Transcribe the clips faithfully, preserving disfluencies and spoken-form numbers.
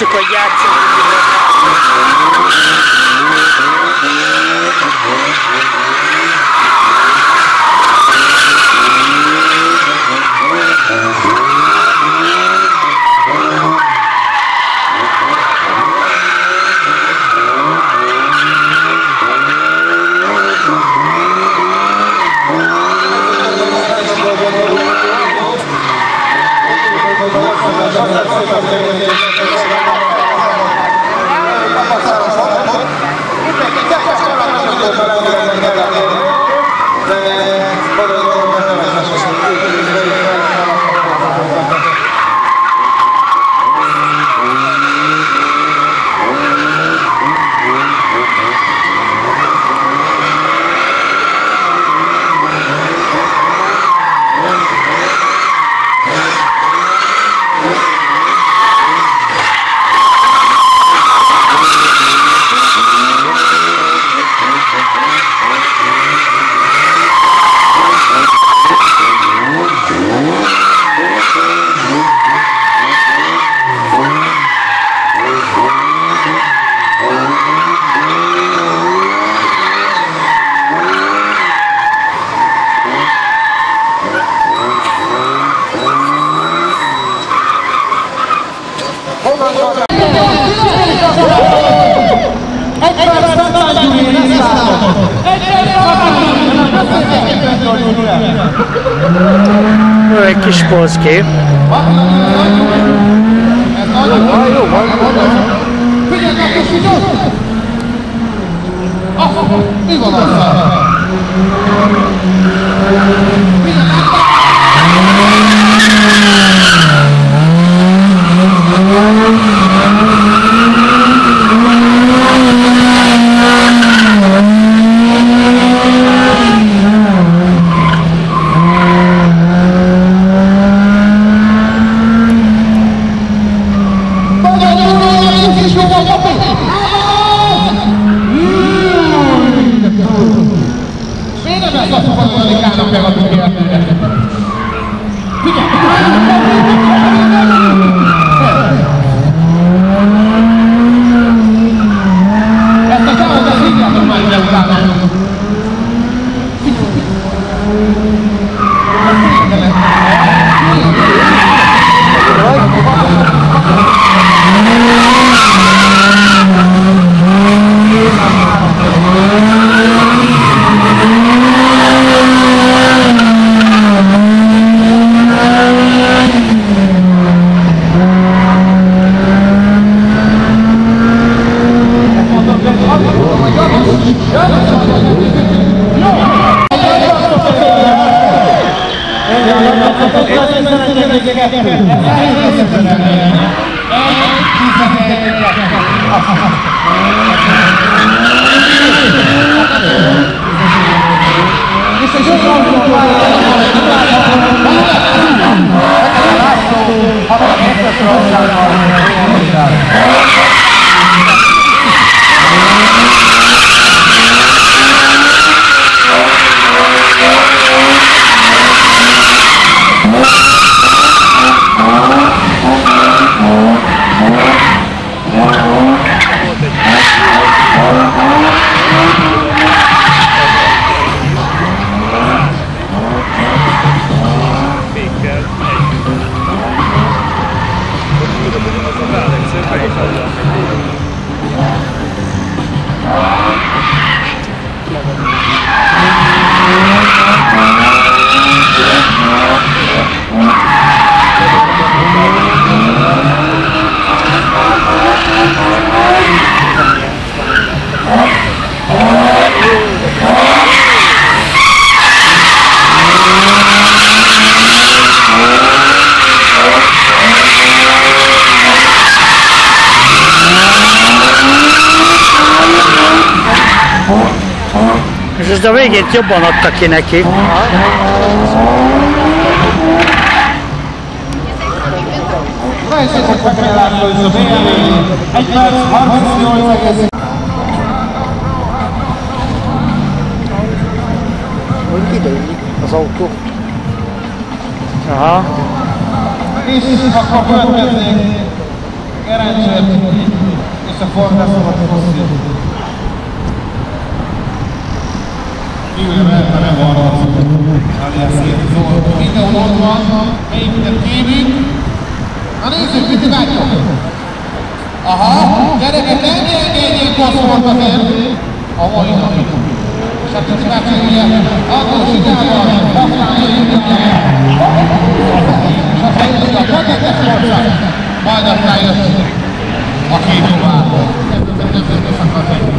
Lássuk, hogy játszik. Egy kis polckép. Mi van azzal? És ezt a végét jobban adta ki neki. Hogy kiderülik az autó? Aha. És akkor következik Kerencsőt összeforgászolhat hosszú. Kívülre mehetve nem van arcot, alias szétizol. Videón ott van, beépített képünk. Na nézzük, mit látjuk! Aha, gyerekek, ennyi engedjél koszort azért a mai napig. És a Pici bácsi ugye attól sigával használja mindenre. És aztán jön a katetes korszak, majd aztán jött a két tovább. Nem tudja szakadni.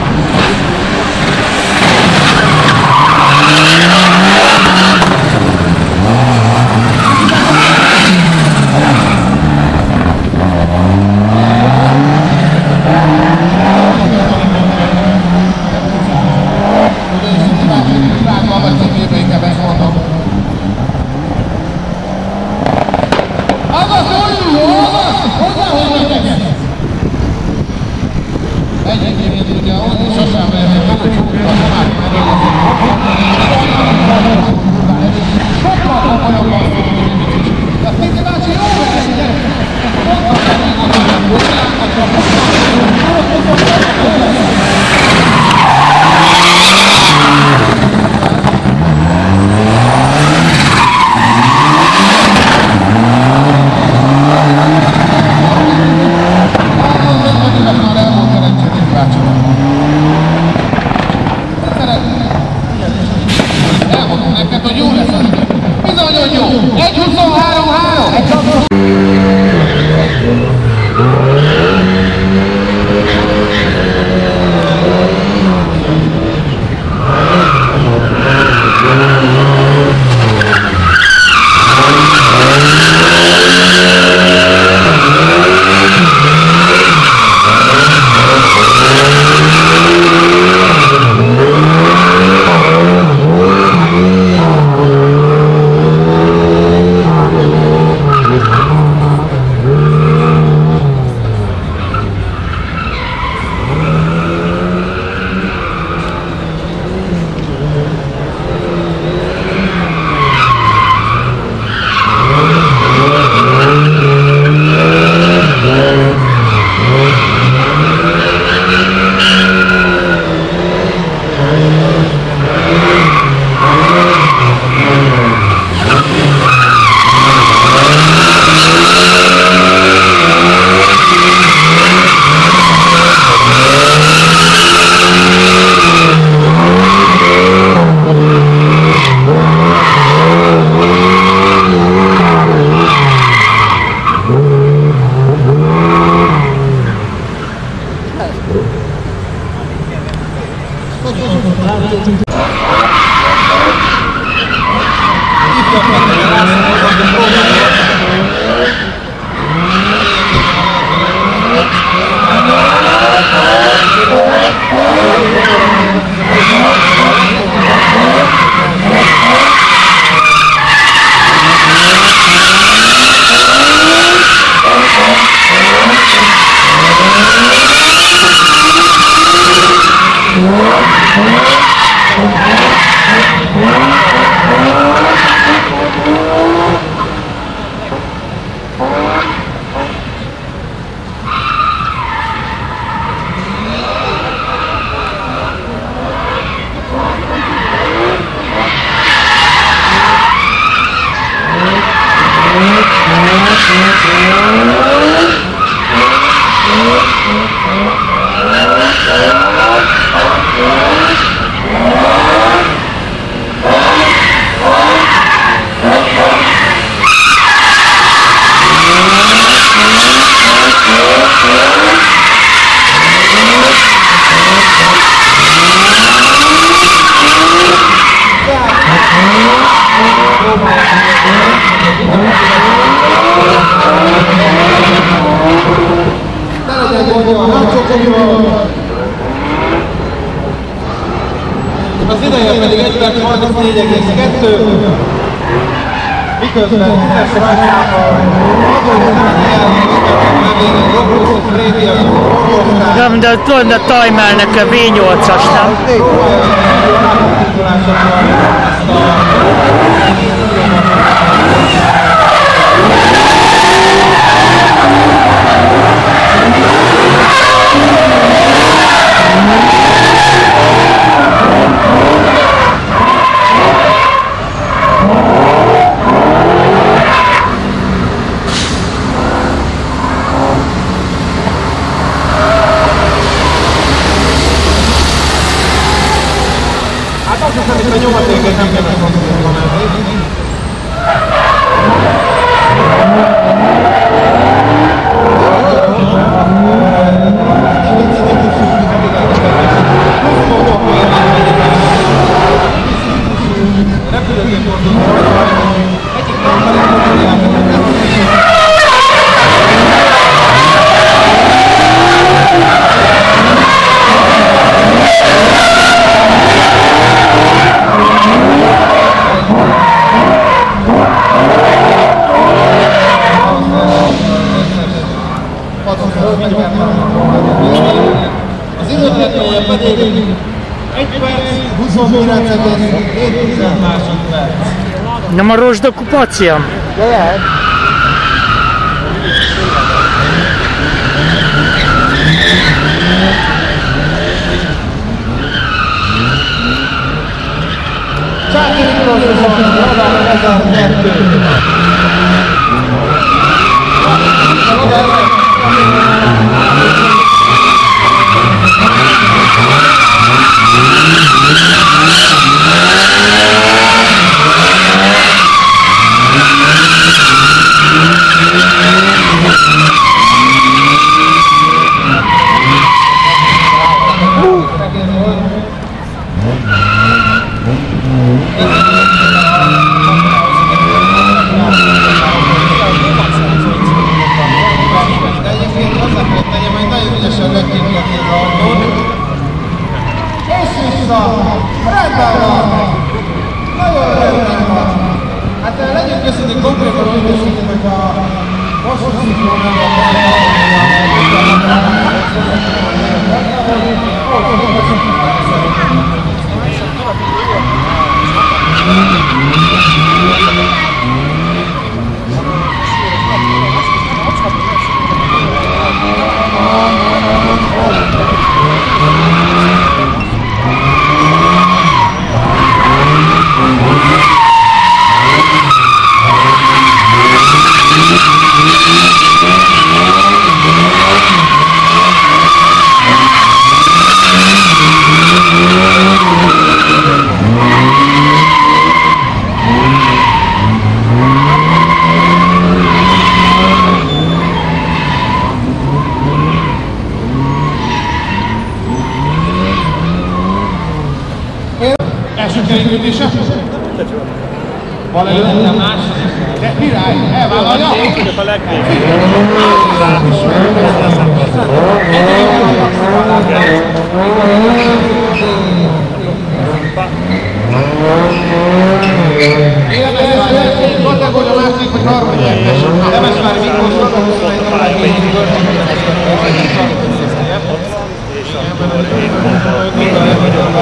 Az ideje pedig egy perc harmincnégy egész kettő, miközben tízes rajtával Nem, de tudod, a timelnek a vé nyolcas, nem? Thank you. azt hiszem, hogy a nyomatéket nem kell megfontolni. Az időtlenője pedig egy perc, huszonkilenc egész hét másodperc. Nem a rozsda okupáció? De lehet. Csáki Miklós Zoltán, ezerkettő. Rendben van! Nagyon rendben van! Hát legyünk köszönjük konkrétan, hogy köszönjük, hogy a vasúszítónak első kerékütése. Van előtte a második. De király, elvállalja. A legvégén. Életben kategória másik, hogy harmadik. Temesvári Miklós és akkor én mondom,